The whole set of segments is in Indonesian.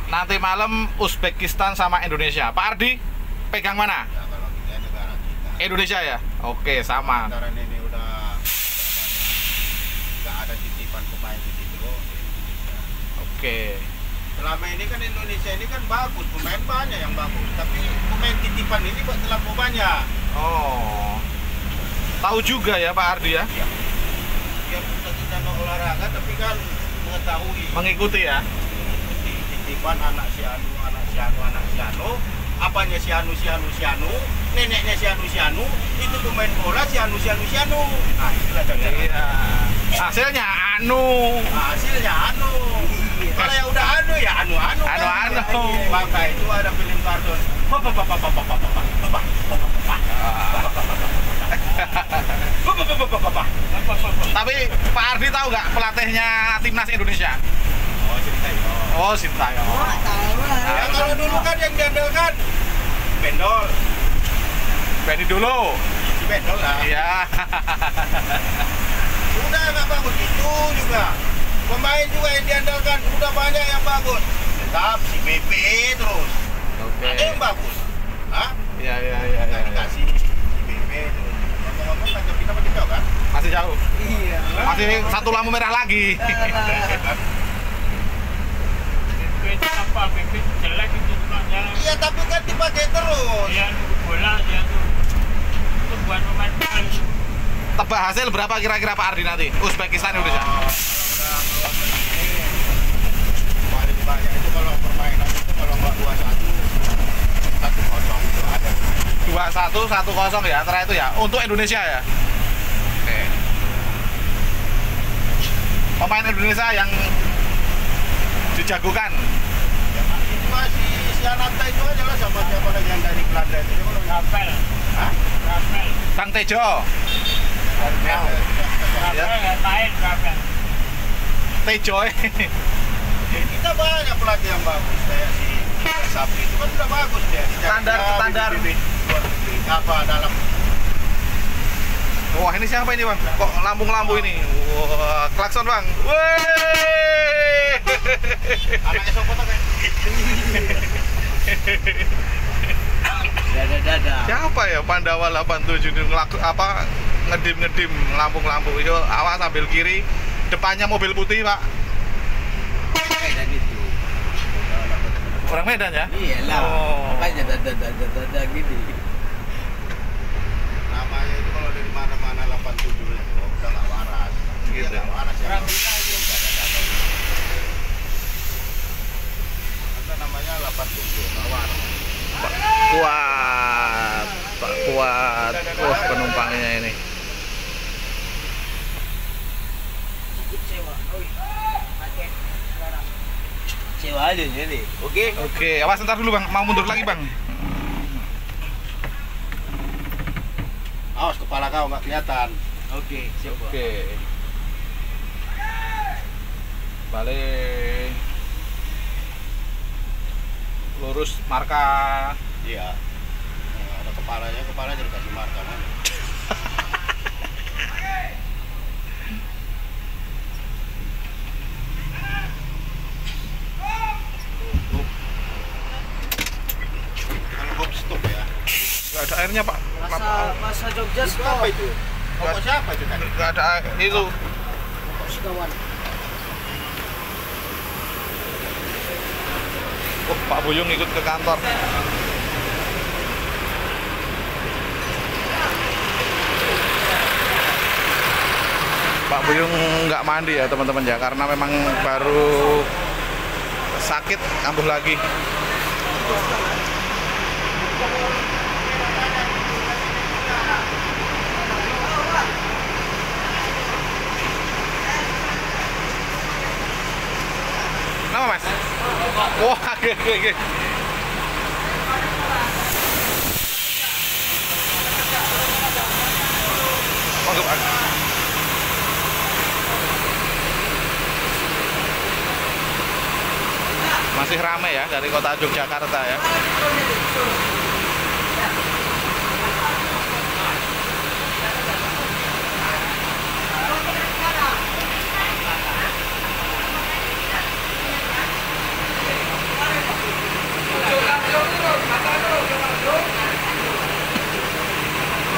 nanti malam Uzbekistan sama Indonesia. Pak Ardi pegang mana? Ya, kalau kita negara kita. Indonesia ya? Oke, sama. Sekarang ini udah nggak ada titipan pemain di situ. Indonesia. Oke. Selama ini kan Indonesia ini kan bagus, pemain banyak yang bagus. Tapi pemain titipan ini kok terlalu banyak. Oh. Tahu juga ya Pak Ardi ya? Ya. Ya kita mau olahraga tapi kan mengetahui. Mengikuti ya? Mengikuti titipan anak si anu, anak si anu, anak si anu. Apanya si anu, neneknya si anu, itu pemain bola si anu. Nah, itulah cara. Iya. Hasilnya anu. Hasilnya anu. Kalau yang udah anu ya anu. Anu. Maka itu ada film kartun. Tapi Pak Ardi tahu nggak pelatihnya timnas Indonesia? Oh, Sintayong. Oh, Sintayong. Ya kalau dulu kan yang diandalkan Bendol. Benny dulu. Si Bendol lah. Iya. Udah nggak bagus itu juga. Pemain juga yang diandalkan udah banyak yang bagus. Tetap si BP terus. Oke. Ada yang bagus. Hah? Iya. Nggak dikasih si BP terus. Ngomong-ngomong kan kita masih jauh kan? Masih jauh. Iya. Masih satu lampu merah lagi. Itu apa? Bibit jelek itu sebenarnya. Iya tapi kan dipakai terus. Dia bola dia tuh. Itu buat pemain paling. Tebak hasil berapa kira-kira Pak Ardi nanti? Uzbekistan Indonesia. Paling banyak itu kalau permainan itu kalau nggak 2-1, 1-0 itu ada. 2-1, 1-0 ya antara itu ya. Untuk Indonesia ya. Oke. Pemain Indonesia yang dijagokan. Ya, itu masih si Ananta itu aja lah sama siapa lagi yang dari Belanda itu. Rapel. Hah? Rapel. Bang Tejo. Ya. Rapel ya lain Rapel. Tejo. Kita banyak pelatih yang bagus kayak si Sapri itu kan udah bagus dia. Standar. Apa dalam Wah, ini siapa ini, Bang? Kok lampu-lampu ini? Wah, klakson, Bang. Wih. anaknya siapa tuh kan? Dadah. Siapa ya Pandawa 87 ini ngedim lampu-lampu. Yo, awas ambil kiri. Depannya mobil putih, Pak. Dan itu. Orang Medan ya? Iyalah. Oh. Makanya dadah gini. Namanya itu kalau dari mana-mana 87 itu udah nggak waras. Gitu. Dia nggak waras ya. Ada namanya 87 nggak waras. Pak kuat. Wah, penumpangnya ini. Sewa aja jadi. Oke. Oke, awas ntar dulu, Bang. Mau mundur lagi, Bang. Awas kepala kau nggak kelihatan. Oke, siap. Oke. Balik. Lurus marka. Iya. Ada kepalanya dikasih marka mana? Kalau hop stop ya. Gak ada airnya, Pak. Masa Jogja Itu apa itu? Pokok siapa itu tadi? Gak ada air. Itu. Sekawan. Oh, Pak Buyung ikut ke kantor. Pak Buyung nggak mandi ya teman-teman ya, karena memang baru sakit kambuh lagi. Kenapa, Mas? Wah, oke. Monggo, Pak. Masih ramai ya dari kota Yogyakarta ya.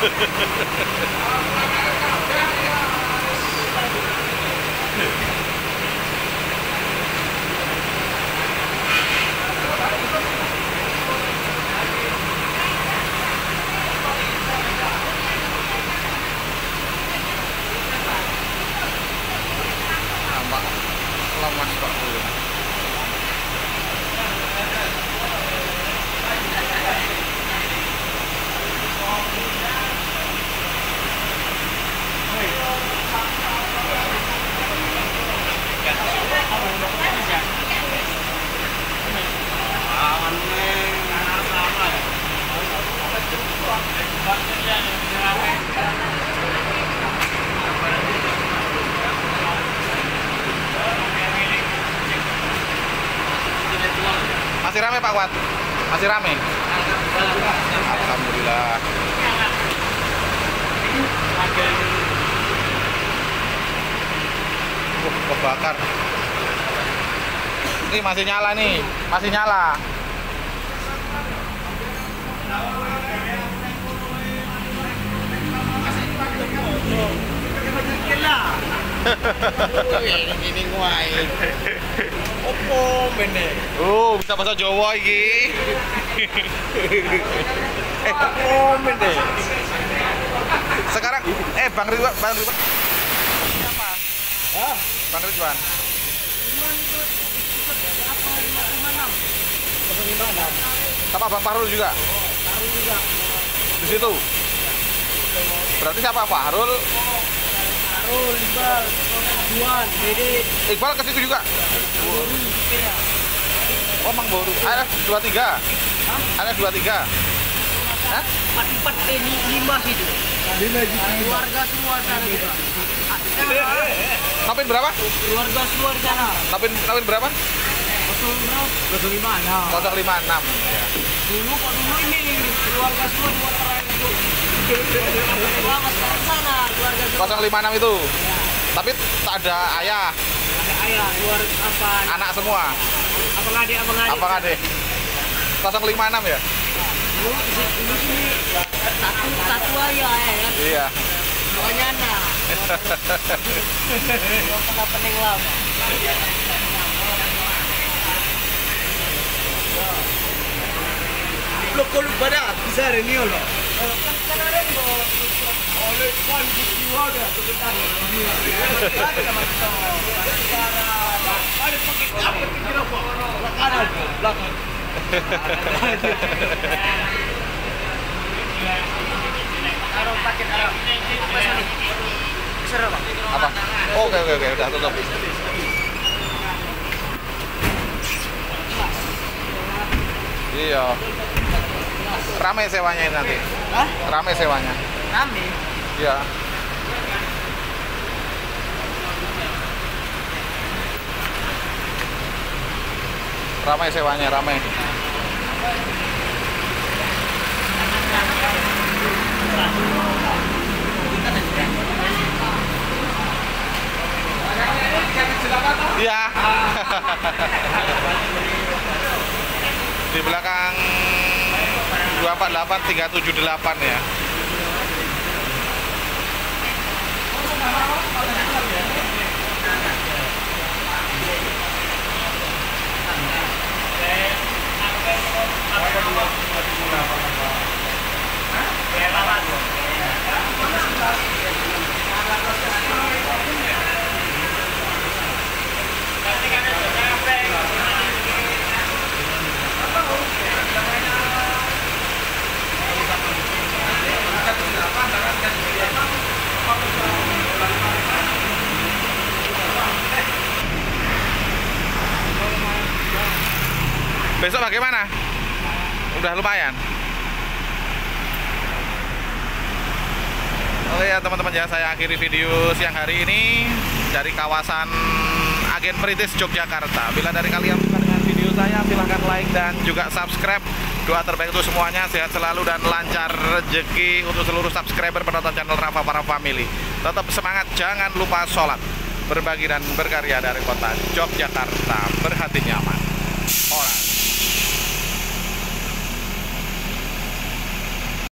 Nampak lemas Pak Buyung. Masih rame Pak Wat? Masih rame? Alhamdulillah. Kebakar. Ini masih nyala nih, masih nyala. Ini nguai. Opo bene. Bisa bahasa Jawa iki. Opo bene. Sekarang Bang Ridwan siapa? Hah? Bang Ridwan. Sama Bang Fahrul juga? Taruh juga. Di situ? Berarti siapa? Fahrul? Taruh, Iqbal, Juan, Dede. Iqbal ke situ juga? Oh, Mang Boru. Ada 23? Ada 23? Hah? 4 ini 5 situ. Keluarga semua sana juga. Napin berapa? Keluarga semua di sana. Napin berapa? 056. 056. Dulu ini keluarga semua di Wateran itu. Lama sekarang sana keluarga semua. 056 itu. Tapi tak ada ayah, Ada ayah, keluarga apa? anak semua. Abang adik. Apa adik? 056 ya? Dulu sini satu ayah ya kan. Iya. Semuanya anak. Pernah pening lama. Lo kalau pada bisa ini lo. Kan ada lo. Oleh kan jiwa dah sebentar. Ada pakai apa kira apa? Belakang. Arok paket arok. Seru bang. Apa? Oke, udah tutup. Iya. Rame sewanya ini nanti. Hah? Rame sewanya. Rame. Iya. Ramai sewanya, ramai. Iya. Di belakang 248 378 ya. Besok bagaimana? Udah lumayan. Oke ya teman-teman ya, saya akhiri video siang hari ini dari kawasan Agen Perintis Yogyakarta. Bila dari kalian suka dengan video saya, silahkan like dan juga subscribe. Doa terbaik untuk semuanya, sehat selalu dan lancar rezeki untuk seluruh subscriber penonton channel Rafa Para Family. Tetap semangat, jangan lupa sholat, berbagi dan berkarya dari kota Yogyakarta. Berhati nyaman.